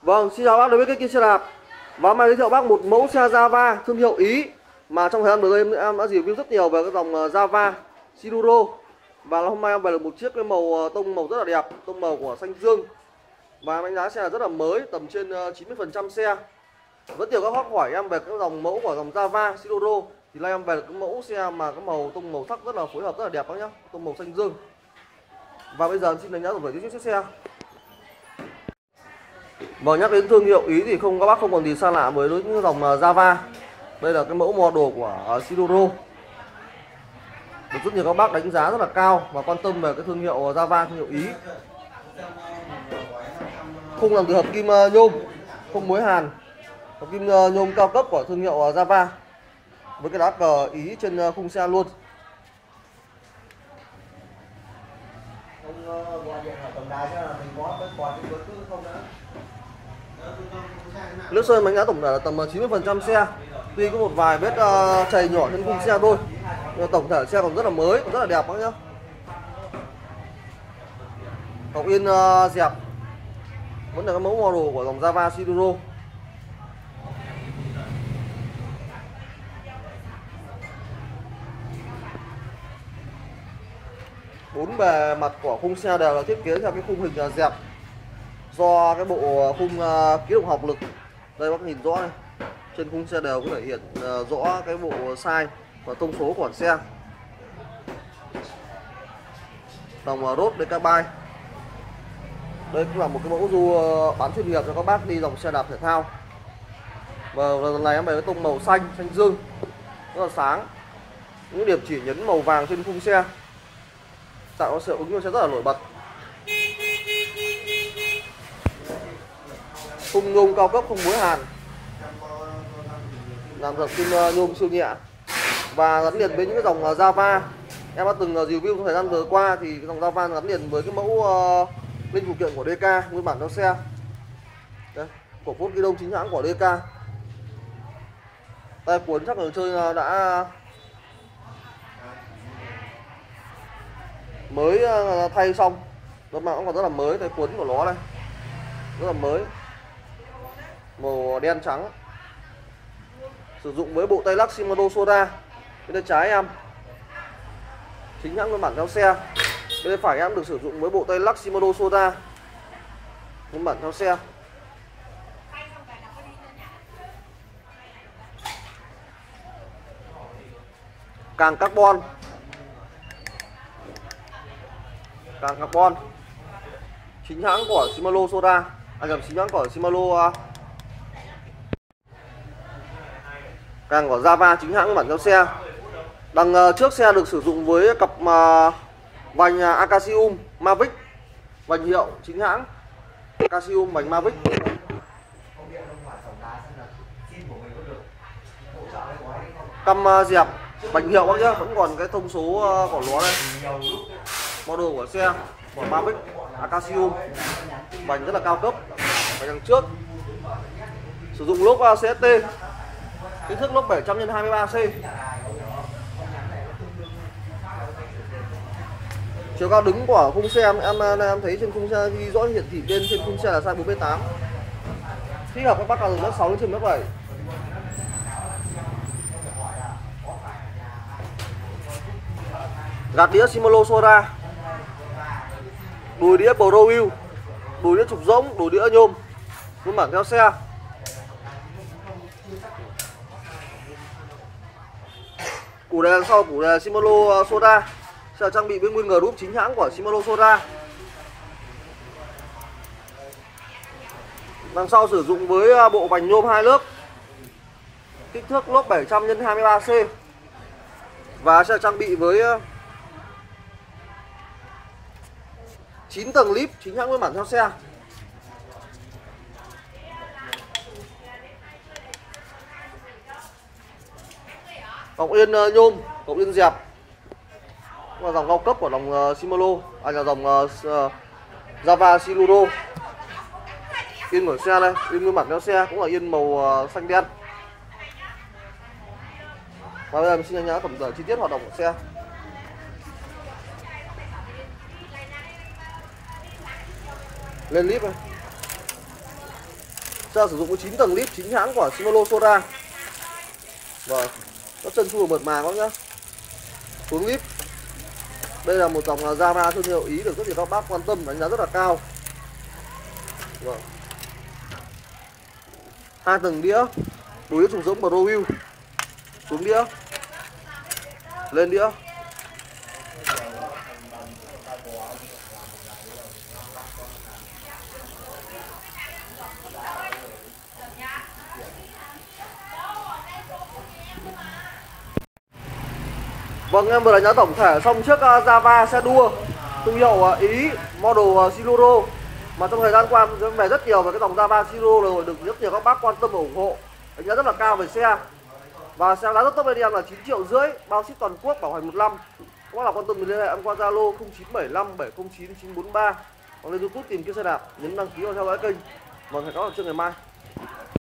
Vâng, xin chào bác đến với kênh xe đạp. Và hôm nay giới thiệu bác một mẫu xe Java thương hiệu Ý mà trong thời gian vừa rồi em đã review rất nhiều về cái dòng Java Silduro. Và hôm nay em về được một chiếc cái màu tông màu rất là đẹp, tông màu của xanh dương. Và đánh giá xe là rất là mới, tầm trên 90% xe. Rất nhiều các bác hỏi em về cái dòng mẫu của dòng Java Silduro, thì nay em về được cái mẫu xe mà cái màu tông màu sắc rất là phối hợp rất là đẹp bác nhá, tông màu xanh dương. Và bây giờ em xin đánh giá tổng thể chiếc xe. Và nhắc đến thương hiệu Ý thì các bác không còn gì xa lạ với những dòng Java. Đây là cái mẫu model của Silduro, được rất nhiều các bác đánh giá rất là cao và quan tâm về cái thương hiệu Java, thương hiệu Ý. Khung làm từ hợp kim nhôm, không mối hàn, hợp kim nhôm cao cấp của thương hiệu Java, với cái lá cờ Ý trên khung xe luôn. Nước sơn đánh giá tổng thể là tầm 90% xe, tuy có một vài vết chày nhỏ trên khung xe thôi, nhưng tổng thể xe còn rất là mới, còn rất là đẹp các nhá. Cọc yên dẹp, vẫn là cái mẫu model của dòng Java Silduro. Bốn bề mặt của khung xe đều là thiết kế theo cái khung hình dẹp, do cái bộ khung ký động học lực. Đây bác nhìn rõ này, trên khung xe đều có thể hiện rõ cái bộ size và thông số của xe. Dòng Road Decabike, đây cũng là một cái mẫu du bán chuyên nghiệp cho các bác đi dòng xe đạp thể thao. Và lần này em về cái tông màu xanh dương rất là sáng, những điểm chỉ nhấn màu vàng trên khung xe tạo sự ứng cho xe rất là nổi bật. Khung nhôm cao cấp không mối hàn, làm hợp kim nhôm siêu nhẹ và gắn liền với những cái dòng Java em đã từng review trong thời gian vừa qua. Thì cái dòng Java gắn liền với cái mẫu linh phụ kiện của DK nguyên bản cho xe. Đây, cổ phốt ghi đông chính hãng của DK. Tay cuốn chắc người chơi đã mới thay xong, đó mà cũng còn rất là mới. Tay cuốn của nó đây rất là mới, màu đen trắng, sử dụng với bộ tay lắc Shimano Soda. Bên tay trái em chính hãng nguyên bản theo xe, bên tay phải em được sử dụng với bộ tay lắc Shimano Soda nguyên bản theo xe. Càng carbon, chính hãng của Shimano Soda, chính hãng của Shimano. Càng của Java chính hãng bản theo xe. Đằng trước xe được sử dụng với cặp vành Akasium Mavic, vành hiệu chính hãng Akasium vành Mavic. Căm dẹp vành hiệu bác nhá, vẫn còn cái thông số của nó đây, model của xe của Mavic Akasium, vành rất là cao cấp. Vành đằng trước sử dụng lốp CST, kích thước lốp 700x23C. Chiều cao đứng của khung xe em thấy trên khung xe ghi rõ hiển thị bên trên khung xe là size 48, thích hợp các bác từ mét 6 đến trên mét 7. Gạt đĩa Shimano Soda, đùi đĩa Pro Wheel, đùi đĩa trục rỗng, đùi đĩa nhôm nguyên bản theo xe. Củ đề đằng sau củ đề Shimano Soda sẽ trang bị với nguyên group chính hãng của Shimano Soda. Đằng sau sử dụng với bộ vành nhôm 2 lớp, kích thước lốp 700x23C và sẽ trang bị với 9 tầng lip chính hãng nguyên bản theo xe. Cọc yên nhôm, cọc yên dẹp, là dòng cao cấp của dòng Shimano, là dòng Java Silduro. Yên của xe đây, yên nguyên bản theo xe cũng là yên màu xanh đen. Và bây giờ mình xin đánh giá tổng thể chi tiết hoạt động của xe. Lên lip này, Xe sử dụng có 9 tầng lít, chính hãng của Shimano Sora. Vâng, các chân chu mượt mà các nhá. Xuống lít. Đây là một dòng Java thương hiệu Ý được rất nhiều các bác quan tâm, đánh giá rất là cao. Vâng. 2 tầng đĩa, đồ đĩa trùng giống Pro Wheel. Xuống đĩa. Lên đĩa. Vâng, em vừa đánh giá tổng thể xong chiếc Java xe đua thương hiệu Ý model Shimano, mà trong thời gian qua em về rất nhiều về cái dòng Java Shimano rồi, được rất nhiều các bác quan tâm và ủng hộ, đánh giá rất là cao về xe. Và xe giá rất tốt bên em là 9,5 triệu, bao ship toàn quốc, bảo hành 1 năm. Các bác nào quan tâm thì liên hệ em qua Zalo 0975 709 943 hoặc lên YouTube tìm kiếm xe đạp, nhấn đăng ký và theo dõi kênh. Vâng, hẹn gặp lại trước ngày mai.